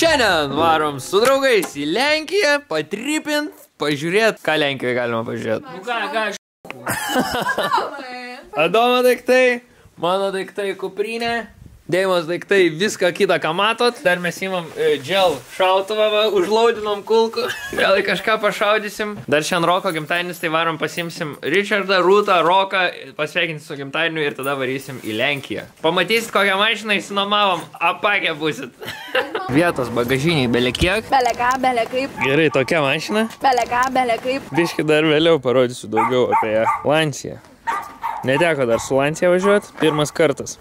Šiandien varom su draugais į Lenkiją, patripint, pažiūrėt, ką Lenkijoje galima pažiūrėt. Nu ką, Adomo daiktai, mano daiktai kuprinė, Deimos daiktai viską kitą, ką matot. Dar mes įmam gel šautuvą, užlaudinom kulkų. Vėl į kažką pašaudysim. Dar šiandien Roko gimtadienis, tai varom pasimsim Richardą, Rūtą, Roką, pasveikinti su gimtadieniu ir tada varysim į Lenkiją. Pamatysit, kokią mašiną įsinomavom, apakę busit. Vietos bagažiniai belekiek. Beleką, belekaip. Gerai, tokia mašina. Beleką, belekaip. Biški dar vėliau parodysiu daugiau apie ją. Lancia. Neteko dar su Lancia važiuoti. Pirmas kartas.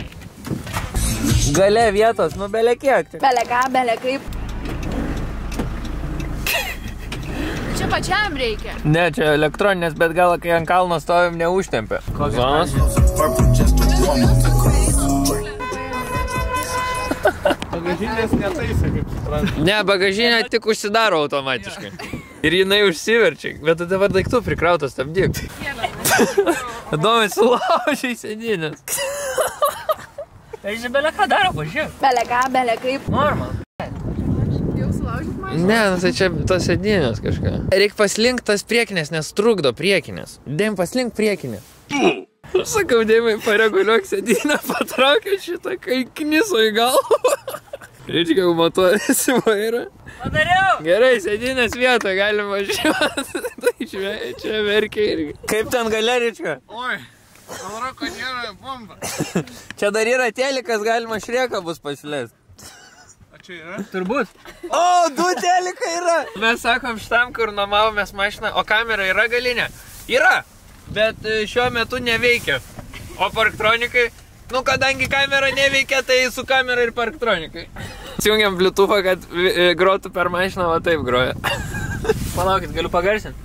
Gale vietos, nu belekiek. Beleką, belekaip. Čia pačiam reikia. Ne, čia elektroninės, bet gal kai ant kalno stovim neužtempia. Zonas. bagažinės netaisė, kaip suprantu. Ne, bagažinė tik užsidaro automatiškai. Ir jinai užsiverčia, bet dabar daiktų prikrautas, stabdyk. Adomai, sulaužiai sėdynės. Tai žinai, beleką daro, pažiūrėk. Beleką, belekaip. Normal. Jau sulaužyt mažą? Ne, nu tai čia tos sėdynės kažką. Reik paslink tas priekinės, nes trukdo priekinės. Dėm paslink priekinę. Sakau, Dėmai, pareguliuok sėdynę, patraukia šitą, kai kniso į galvą. Reiškia, jau matuojasi vairą. Padariau! Gerai, sėdynės vietą galim važiuoti. Tai čia verkia irgi. Kaip ten galerička? Oi, Roko nėra bomba. Čia dar yra telikas, galima Šreką bus pasileist. O čia yra? Turbūt. O, 2 telikai yra! Mes sakom šitam, kur nuomavomės mašiną, o kamera yra galinė? Yra, bet šiuo metu neveikia. O parktronikai, nu kadangi kamera neveikia, tai su kamera ir parktronikai. Įjungiam Bluetooth'ą, kad grotų per mašiną, o taip groja. Palaukit, galiu pagarsinti?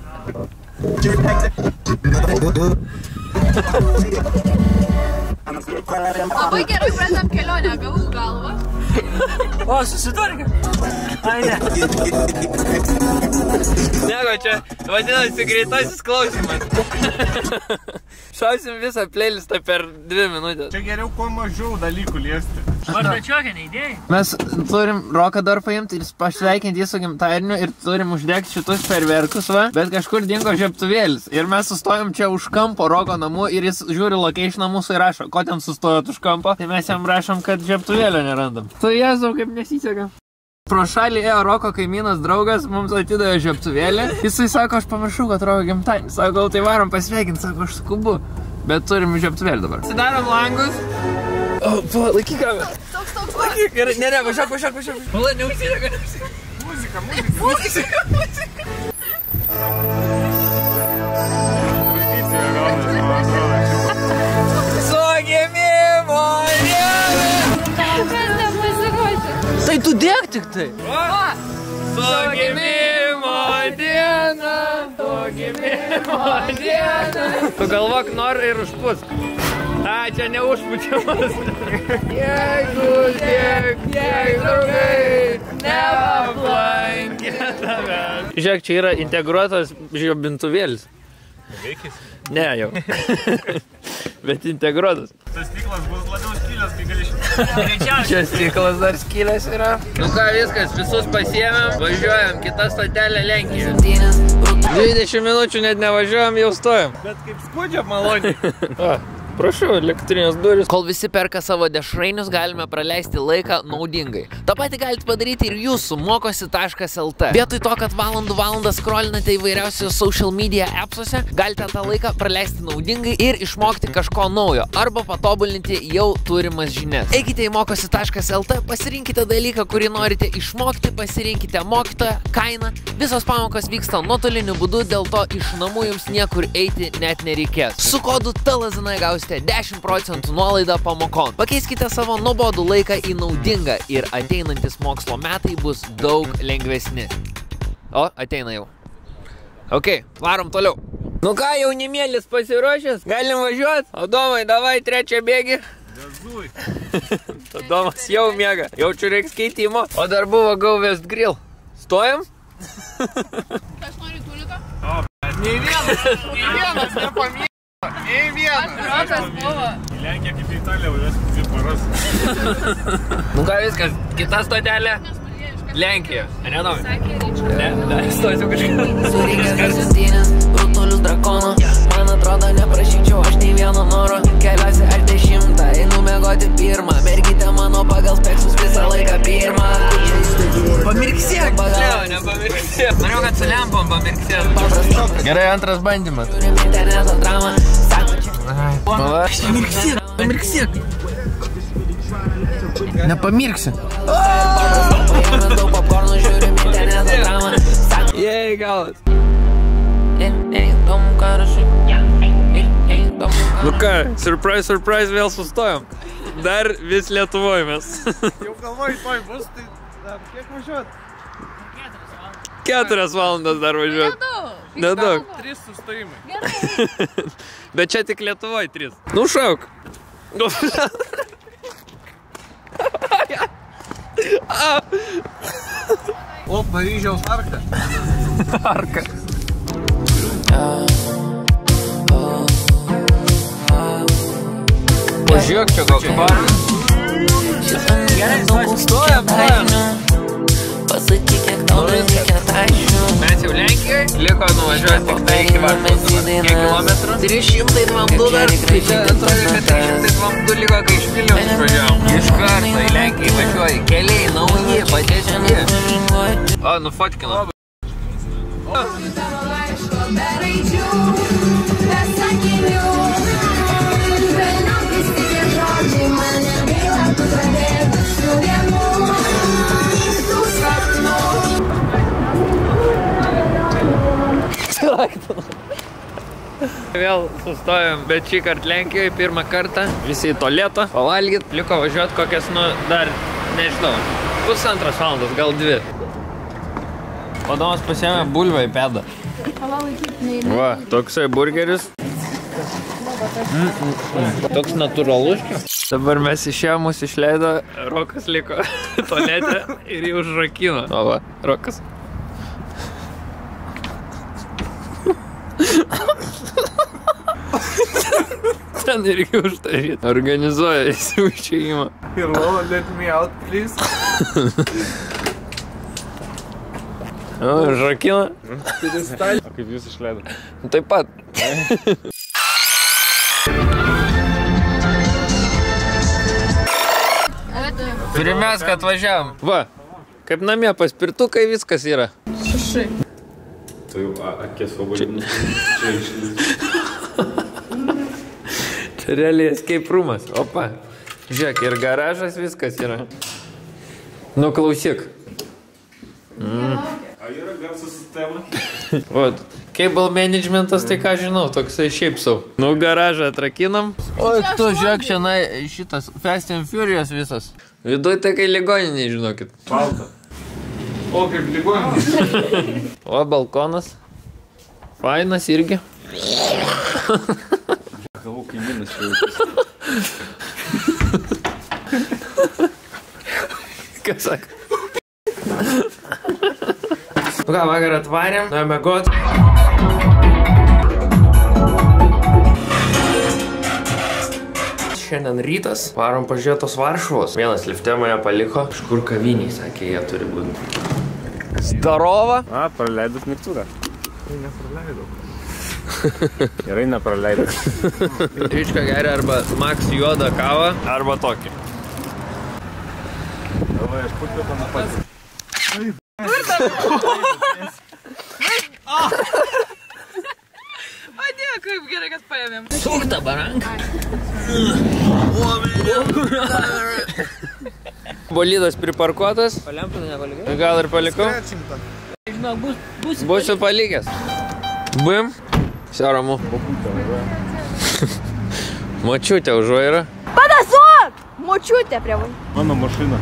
Labai gerai pradedam kelionę, gavau galvą. O, susitvarkė. Ai, ne. Nieko, čia vadinasi greitasis klausimas. Šausim visą playlistą per 2 minutės. Čia geriau kuo mažiau dalykų liesti. O trečiokė neįdėjai? Mes turim Roką dar paimti ir pasveikinti jį su gimtadieniu ir turim uždegti šitus ferverkus, va, bet kažkur dingo žiebtuvėlis. Ir mes sustojom čia už kampo Roko namų ir jis žiūri locationą mūsų ir rašo, ko ten sustojot už kampo. Tai mes jam rašom, kad žiebtuvėlio nerandam. Tai Jėzau, kaip nesiseka. Pro šalį ėjo Roko kaimynas draugas, mums atidavė žiebtuvėlį. Jisai sako, aš pamiršau, kad Roko gimtadienis. Sako, tai varom pasveikinti, sako, aš skubu. Bet turim žiebtuvėlį dabar. Sidarom langus. O, laikyk kamerą. Toks. Laikyk, gerai, ne, važiuok. Pala, neužsidega. Muzika. Su gimimo diena. Tai tu dėk tik tai. Su gimimo diena. Su gimimo diena. Tu galvok, nori ir užpusk. A, čia neužpučiamas. Jeigu tiek draugai neaplankė tavęs. Žiūrėk, čia yra integruotas žiobintuvėlis. Veikis? Ne, jau. Bet integruotas. Tas stiklas bus labiau skylės, kai gali šitą. Čia stiklas dar skylės yra. Nu ką, viskas, visus pasiėmėm, važiuojam, kita stotelė Lenkija. 20 minučių net nevažiuojam, jau stojam. Bet kaip skudžia maloniai. Prašau, elektrinės duris. Kol visi perka savo dešrainius, galime praleisti laiką naudingai. Ta pati galite padaryti ir jūs su mokosi.lt. Vietoj to, kad valandą scrollinate įvairiausios social media appsuose, galite tą laiką praleisti naudingai ir išmokti kažko naujo arba patobulinti jau turimas žinias. Eikite į mokosi.lt, pasirinkite dalyką, kurį norite išmokti, pasirinkite mokytoją, kainą. Visos pamokos vyksta nuotoliniu būdu, dėl to iš namų jums niekur eiti net nereikės. Su kodu TLZN gausite 10% nuolaidą pamokon. Pakeiskite savo nuobodų laiką į naudingą ir ateinantis mokslo metai bus daug lengvesni. O, ateina jau. Ok, varom toliau. Nu ką, jaunimėlis pasiruošęs? Galim važiuoti? Adomai, davai trečią bėgį. Gazuj. Adomas jau miega. Jaučiu reiks keitimo. O dar buvo Go West Grill. Stojam? Kas nori tuliuką? Nei vienas nepamėgo. Nei vienas. Rokas buvo. Į Lenkiją kaip į Italiją važiuosim 2 paras. Nu ką, viskas, kita stotelė. Lenkija. Nežinau. Sakė, ryčiau. Ne, stosiu kažką. Surykęs septynės, brutalius drakono. Man atrodo, neprašyčiau aš nei vieno noro. Keliuosi aš 10, einu miegoti pirmą. Mergytė mano pagal speksus visą laiką pirmą. Pamirksėk, nepamirksėk. Norėjau, kad su lempom pamirksėk. Gerai, antras bandymas. Žiūrim interneto dramą. Pamirksėk. Nepamirksi. Paėmė daug popkornų, žiūrim interneto dramą. Jei, galas. Įdomu, ką rašai. Nu ką, surprise, surprise, vėl sustojom. Dar vis Lietuvoj mes. Jau galvoju, toj bus, tai dar kiek važiuot? 4 valandas dar važiuot. Nedaug. 3 sustojimai. Gerai. Bet čia tik Lietuvoj 3. Nu šauk. O, Paryžiaus arka. Arka. Pažiūrėk čia koks baras. Gerai, stojam. Pasakyk, kiek tau reikia tašių. Mes jau Lenkijoje, liko nuvažiuoti tik tai iki Varšuvos. Kiek kilometrų? 302 dar. Tai čia atrodo, kad 302 liko, kai iš Vilniaus išvažiavom. Iš karto į Lenkiją važiuoji. Keliai nauji, patiesingi. O, nufotkinu. Vėl sustojom, bet šį kartą Lenkijoje pirmą kartą. Visi į tualetą, pavalgyt. Liko važiuoti kokias, nu, dar, nežinau, 1,5 valandos, gal 2. Vadomas pasiėmė bulvę į pedą. Va, toksai burgeris. Toks natūralus. Dabar mes išėjom, mus išleido, Rokas liko tualete ir jį užrakino. O va, Rokas. Ten irgi užtažyti. Organizuoja įsiušėjimą. Ir Lola, let me out, please. O, užrakino. O kaip jūs išleido? Taip pat. Pirmiausia, kad važiavom. Va, kaip namie paspirtukai viskas yra. Šušai. Tai jau akės vabalį. Čia išlys. Čia realiai escape roomas. Opa. Žiūrėk, ir garažas viskas yra. Nu, klausyk. A yra garso sistema? Vat, cable managementas, tai ką žinau, toksai šiaip sau. Nu, garažą atrakinam. O, tu žiūrėk, šiandien šitas Fast and Furious visas. Viduj tai kai ligoniniai, žinokit. Balta. O, kaip ligoninė. O, balkonas. Fainas irgi. Galvau, kaimynas čia jau. Kas sako? Nu ką, vakar atvarėm, nuėjom miegot. Šiandien rytas, varom pažiūrėti tos Varšuvos. Vienas lifte mane paliko, kažkur kaviniai, sakė, jie turi būti. Zdarova. A, praleidot mygtuką. Tai nepraleidau. Gerai nepraleidau. Ryčka geria arba Max juodą kavą, arba tokį. Davai, aš putliu pana pats. O, Dieve, kaip gerai, kad paėmėm. Sukta baranka. Bolidas priparkuotas. Gal ir palikau? Būsiu palikęs. Bim. Все ramu. Močiutė už vairą. Padasuok! Močiutė prie vairo. Mano mašina.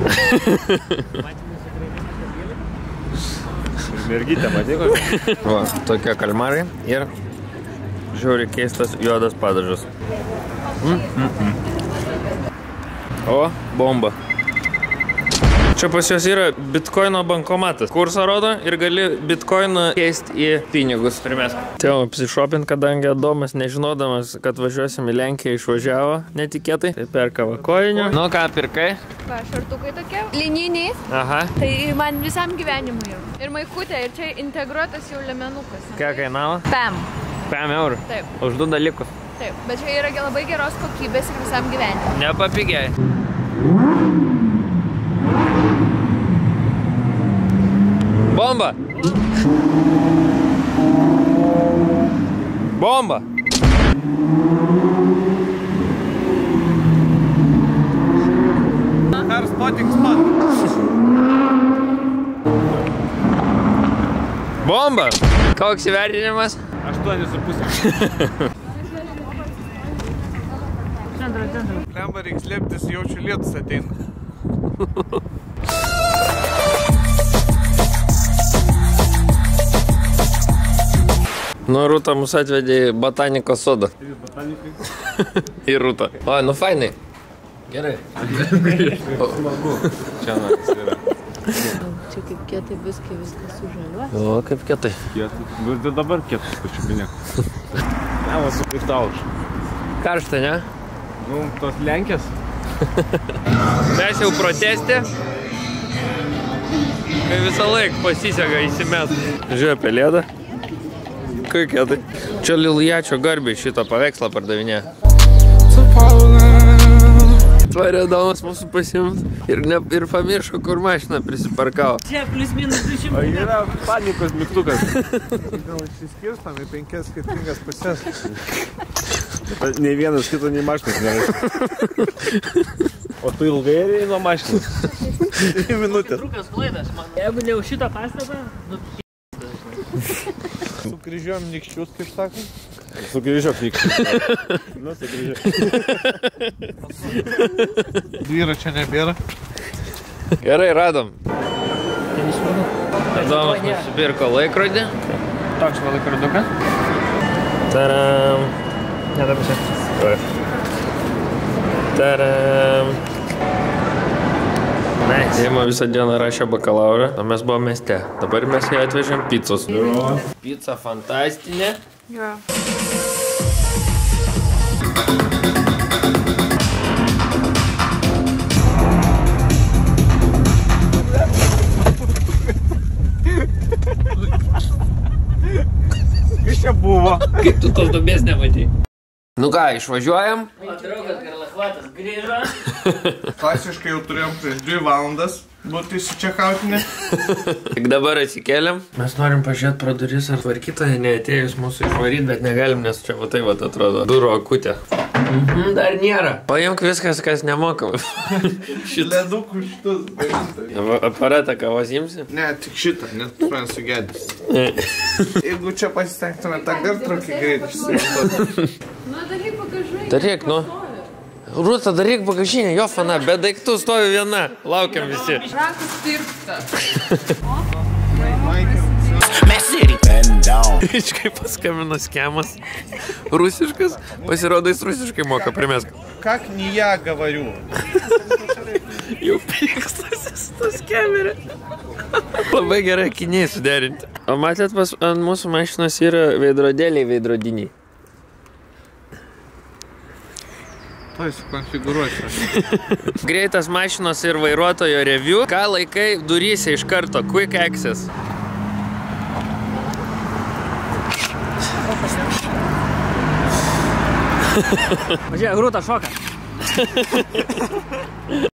Mergytė, matėko? Va, tokie kalmarai ir žiauri keistas juodas padažas. O, bomba. Čia pas juos yra bitkoino bankomatas. Kursą rodo ir gali bitkoiną keisti į pinigus. Primesk. Tėvo apsišopint, kadangi Adomas, nežinodamas, kad važiuosim į Lenkiją, išvažiavo netikėtai. Tai perka va kojinių. Nu, ką pirkai? Va, šortukai tokie. Lininiai. Aha. Tai man visam gyvenimui jau. Ir maikutė, ir čia integruotas jau liemenukas. Kiek kainavo? 5 eurų. Taip. Už 2 dalykus. Taip, bet čia yra labai geros kokybės ir visam gyvenimui. Nepapigiai. Bomba! Bomba! Car spotting spot. Bomba! Koks įvertinimas? 8,5. Lemba reiks slėptis, jaučiu lietus ateina. Nu, Rūta mus atvedė į botanikos sodą. Į Rūtą. O, nu fainai. Gerai. Čia nakas yra. Čia kaip kietai viskas sužaliuoja. O, kaip kietai. Kietai. Dabar kietas pačiupinė. Nevas supirtauš. Karšta, ne? Nu, tos Lenkės. Mes jau proteste. Kai visą laiką pasiseka įsimest. Žiūrė, pelėda. Kaip kietai. Čia Liljačio garbiai šitą paveikslą pardavinė. Tvarė Adomas mūsų pasiimt ir pamirško, kur mašiną prisiparkavo. Čia plus minus 200. O yra panikos mygtukas. Gal išsiskirstam į 5 skirtingas pusės. Nei vienas kito, nei mašinas nėra. O tu ilgai ėjai nuo mašinos? 2 minutės. Trukas klaidas, man. Jeigu ne už šitą pastatą, nu... Sukryžiuojam nikščius, kaip sakai? Sukryžiuok nikščius. Nu, sukryžiuok. Dvyro čia nebėra. Gerai, radom. Adomas nusipirko laikrodį. Toks va laikrodukas. Taram. Ne, dar pusė. Taram. Eima visą dieną rašė bakalaurą, o mes buvom mieste. Dabar mes ją atvežėm pizzos. Pizza fantastinė. Jo. Kas čia buvo? Kaip tu tos duobės nematei? Nu ką, išvažiuojam? Draugas Garlachvatas grįžo. Klasiškai jau turėjom prieš 2 valandas būti įsičekautinė. Tik dabar atsikėlėm. Mes norim pažiūrėti pro duris, ar tvarkytoja neatėjus mūsų išvaryti, bet negalim, nes čia va tai va atrodo. Durų akutė. Dar nėra. Paimk viskas, kas nemokam. Ledukų šitus. Aparatą kavos imsi? Ne, tik šitą, net man sugedęs. Jeigu čia pasistengtume tą gartrokį greit išsiimti. Nu, daryk bagažai. Daryk, nu. Rūta, daryk bagažinę, jo fana, be daiktų stovi viena. Laukiam visi. Rakas tirpsta. Iškai paskambino skemas. Rusiškas. Pasirodo, jis rusiškai moka, primesk. Как не я говорю. Jau pykstasi su tos kamerė. Labai gerai akiniai suderinti. O matėt, ant mūsų mašinos yra veidrodėliai veidrodiniai. Tuoj sukonfigūruosiu. Greitas mašinos ir vairuotojo review. Ką laikai duryse iš karto? Quick access. Važiuoja, Grūta šoka.